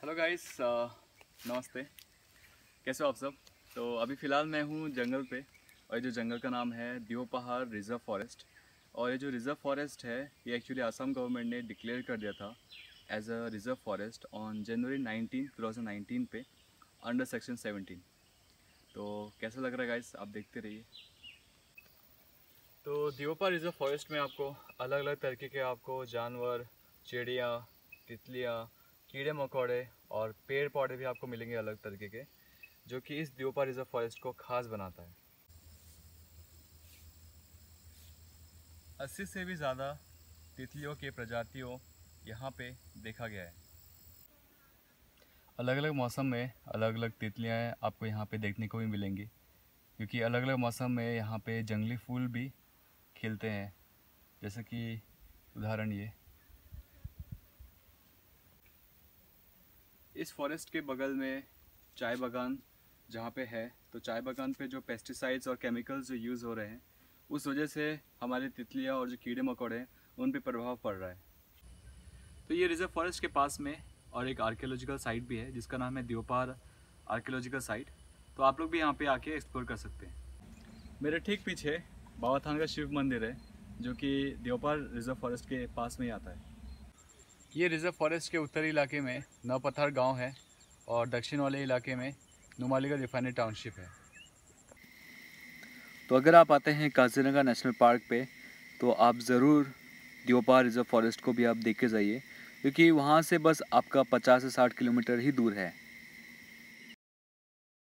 Hello guys, नमस्ते। कैसे हो आप सब? तो अभी फ़िलहाल मैं हूँ जंगल पे, और ये जो जंगल का नाम है देवपहाड़ रिज़र्व फॉरेस्ट। और ये जो रिज़र्व फॉरेस्ट है, ये एक्चुअली आसाम गवर्नमेंट ने डिक्लेयर कर दिया था as a reserve forest on January 19 2019 पे, अंडर सेक्शन 17। तो कैसा लग रहा है गाइस, आप देखते रहिए। तो देवपहाड़ रिज़र्व फॉरेस्ट में आपको अलग अलग तरीके के आपको जानवर, चिड़िया, तितलियाँ, कीड़े मकोड़े और पेड़ पौधे भी आपको मिलेंगे अलग तरीके के, जो कि इस देवपहाड़ रिज़र्व फॉरेस्ट को खास बनाता है। 80 से भी ज़्यादा तितलियों के प्रजातियों यहाँ पे देखा गया है। अलग अलग मौसम में अलग अलग तितलियाँ आपको यहाँ पे देखने को भी मिलेंगी, क्योंकि अलग अलग मौसम में यहाँ पे जंगली फूल भी खिलते हैं, जैसे कि उदाहरण ये। इस फॉरेस्ट के बगल में चाय बागान जहाँ पे है, तो चाय बागान पे जो पेस्टिसाइड्स और केमिकल्स जो यूज़ हो रहे हैं, उस वजह से हमारी तितलियाँ और जो कीड़े मकोड़े हैं उन पे प्रभाव पड़ रहा है। तो ये रिजर्व फॉरेस्ट के पास में और एक आर्कियोलॉजिकल साइट भी है जिसका नाम है देवपहाड़ आर्कियोलॉजिकल साइट। तो आप लोग भी यहाँ पे आके एक्सप्लोर कर सकते हैं। मेरे ठीक पीछे बाबा थान का शिव मंदिर है, जो कि देवपहाड़ रिजर्व फॉरेस्ट के पास में ही आता है। ये रिजर्व फॉरेस्ट के उत्तरी इलाके में नवपथार गांव है, और दक्षिण वाले इलाके में नुमालीगढ़ रिफाइनरी टाउनशिप है। तो अगर आप आते हैं काजीरंगा नेशनल पार्क पे, तो आप ज़रूर देवपहाड़ रिजर्व फॉरेस्ट को भी आप देख के जाइए, क्योंकि वहाँ से बस आपका 50 से 60 किलोमीटर ही दूर है।